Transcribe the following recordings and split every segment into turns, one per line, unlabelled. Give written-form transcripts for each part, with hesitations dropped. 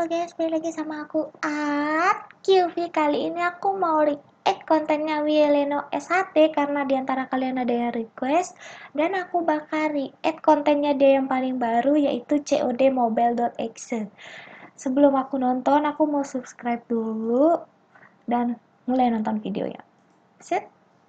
halo guys, balik lagi sama aku QV. Kali ini aku mau react kontennya Wieleno SHT karena diantara kalian ada yang request. Dan aku bakal react kontennya dia yang paling baru, yaitu COD Mobile.exe. Sebelum aku nonton, aku mau subscribe dulu dan mulai nonton videonya. Set.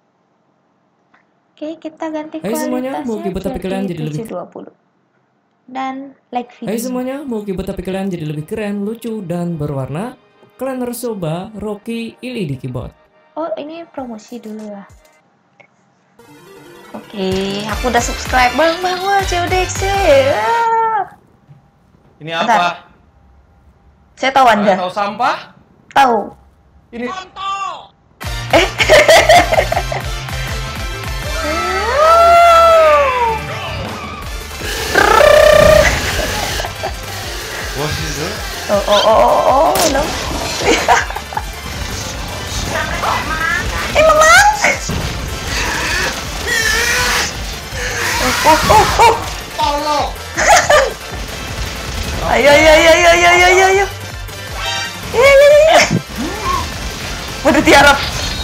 Oke, kita ganti
Hai semuanya, mau
kualitasnya
keyboard tapi kalian jadi lebih
720 dan like video.
Hai semuanya, mau keyboard tapi kalian jadi lebih keren, lucu, dan berwarna? Kalian harus coba Rocky Ili di keyboard.
Oh, ini promosi dulu lah. Oke, aku udah subscribe bang wah CODexe.
Ini apa?
Saya tahu Anda.
Tahu sampah?
Tahu.
Ini What is it?
Oh, no. Memang.
Tolong!
Ayo. Iya. Waduh, tiarap.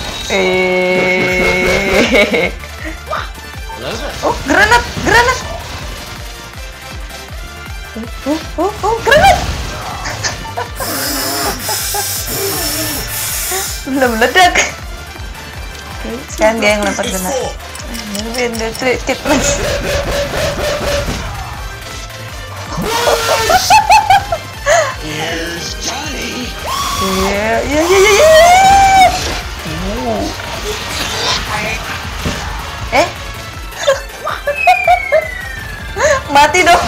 Oh, granat. Granat. Belum meledak. Oke, sekarang dia yang lempar granat. Ini treat mas.
Here's Johnny.
Iya. Mati dong.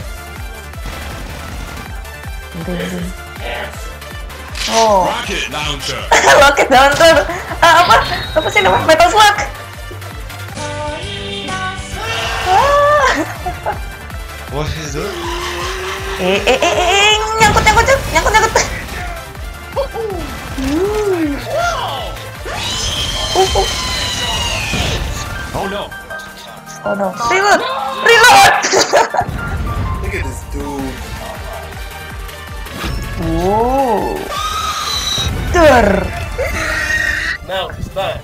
Oh.
Rocket launcher.
Rocket launcher. Apa sih namanya? Metal slug.
What is it?
Nyangkut.
Oh no.
Oh no. Reload.
Look at this dude.
Wow. Ter.
Now it's done.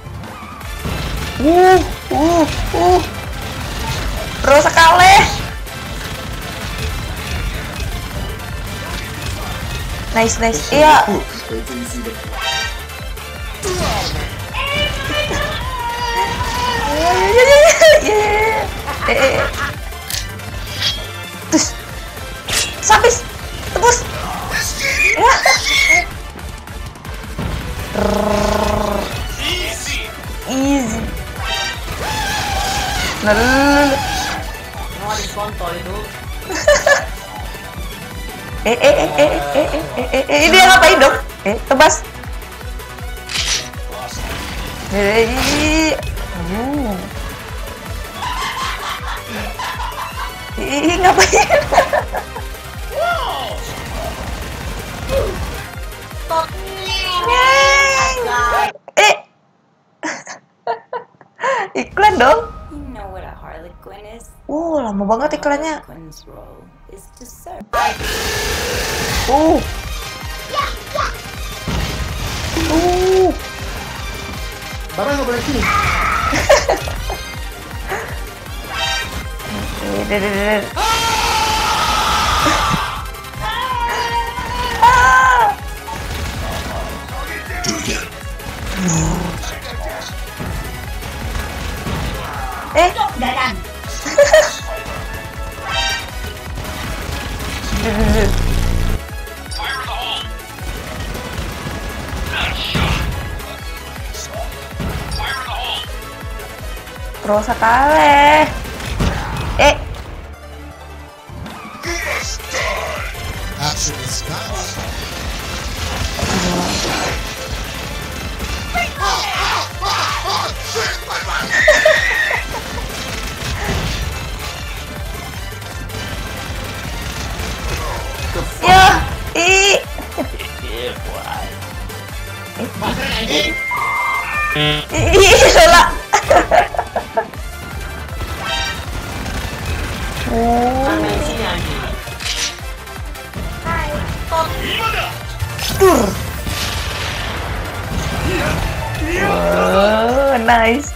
Terus sekali. Nice. Iya. Terus. Sabis. Tebus. Easy.
Mau diskontol itu.
Dia ngapain dong? Tebas. Ngapain? Iklan dong.
You know what a harlequin is?
Lama banget iklannya.
Harlequin's role is to serve.
Bapak nggak boleh sini.
Do it again. Fire in the hole. Nice shot. Fire in the hole.
Terus sekali.
Action is coming.
Ya, Lola.
Sini anjing.
Hai.
Oh, nice.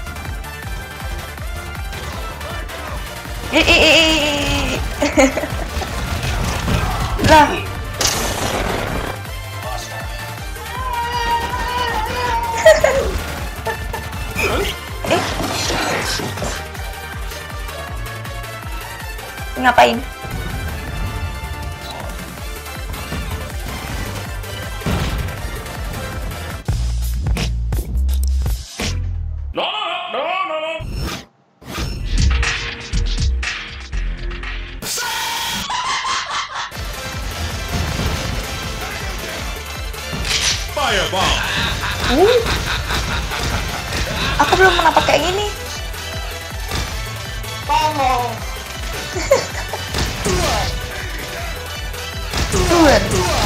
Lah. Ngapain?
Fireball.
Aku belum pernah pakai kayak gini. Tuan.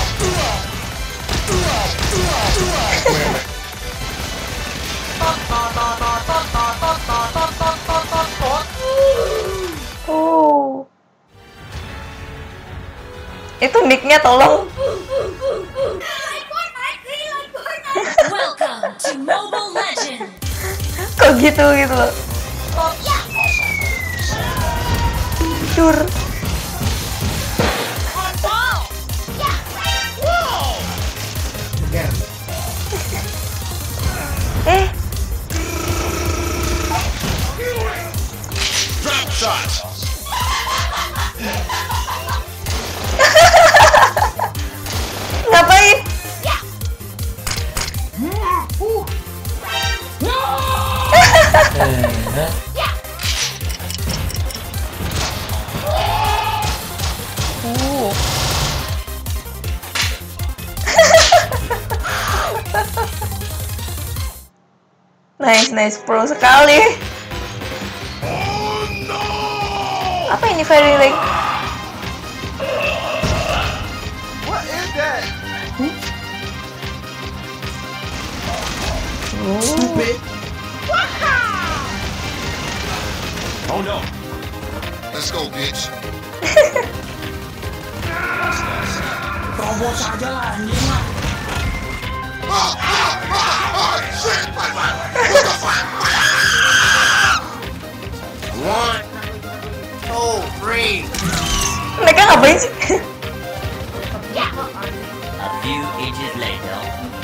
Oh. Itu nicknya tolong.
Welcome to Mobile Legends!
Kok gitu loh. Dur.
Again.
Drop shot.
Ngapain? Nice, pro sekali. Apa ini fairy ring?
What is that? Stupid.
Oh no. Let's go, bitch.
Terobos aja lah anjing mah.
Shit.
One, two, three.
Mereka ngapain sih?
A few inches later.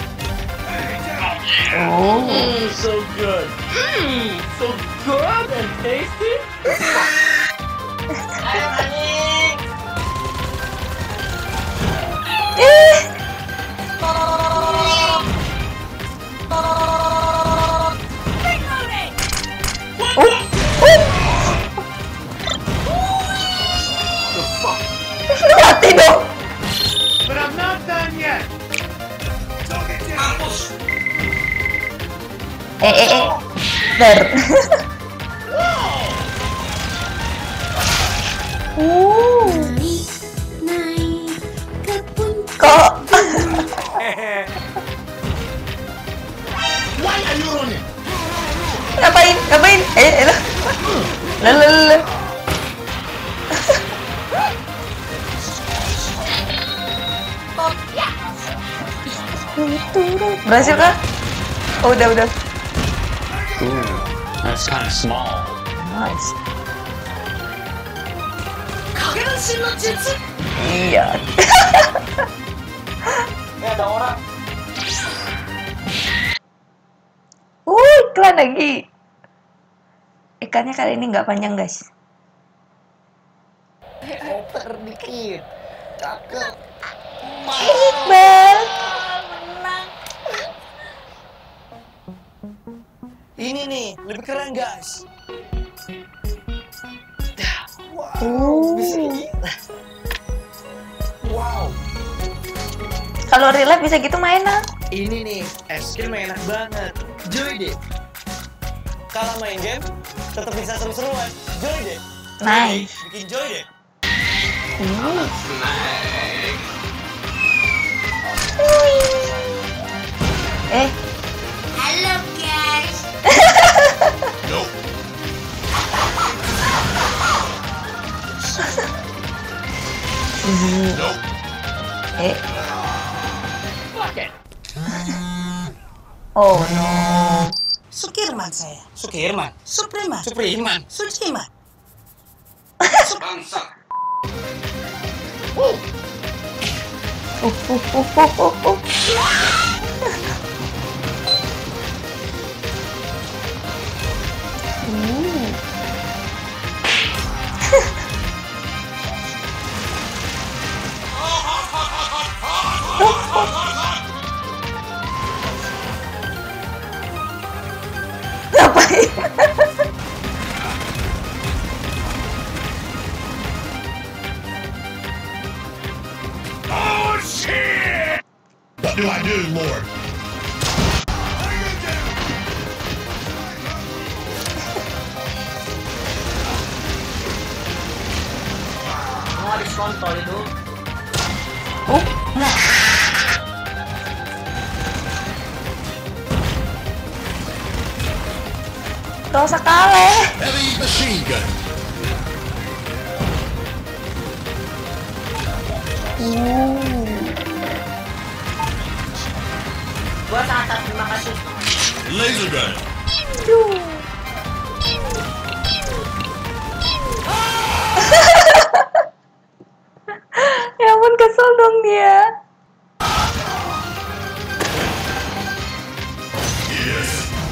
So good. So good and tasty.
Mati dong.
But I'm not done yet.
Ter. Kok?
Why are you running?
Ngapain? Lalu. Berhasil kah? Oh, udah.
That's kind of small.
Nice. Iya.
Ini ada orang.
Iklan lagi. Ikannya kali ini nggak panjang, guys.
Oper dikit. Cakep.
Iqbal.
Ini nih, lebih keren guys. Bisa gila. Wow.
Kalau real life bisa gitu mainan.
Ini nih, es krim enak banget. Joy deh. Kalau main game, tetap bisa seru-seruan. Joy deh.
Nice.
Bikin joy deh.
Hello guys!
Nope. Nope.
Oh no.
Sukirman saya.
Sukirman.
Supriman.
Supriman.
Suciman.
Bangsat.
Ngapain?
Oh, shit! What do I do, Lord?
Mau habis kontol itu.
Gak usah kalah.
Heavy machine gun.
Gua sangat terima kasih.
Laser gun.
Ya ampun, kesel dong dia.
Yes.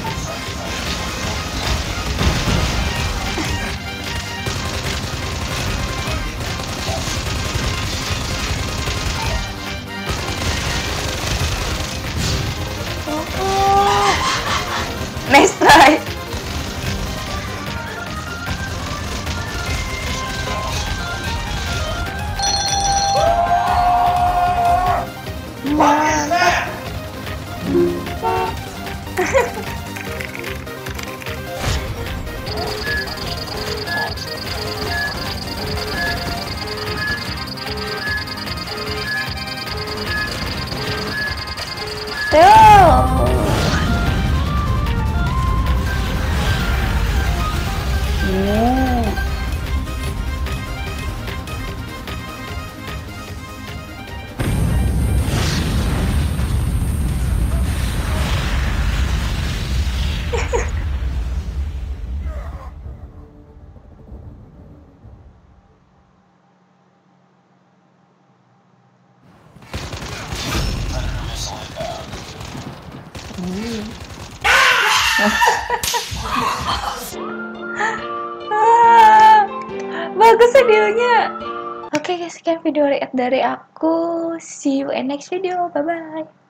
Nice try. Mantap. Bagus videonya. Oke guys, sekian video react dari aku. See you in next video. Bye bye.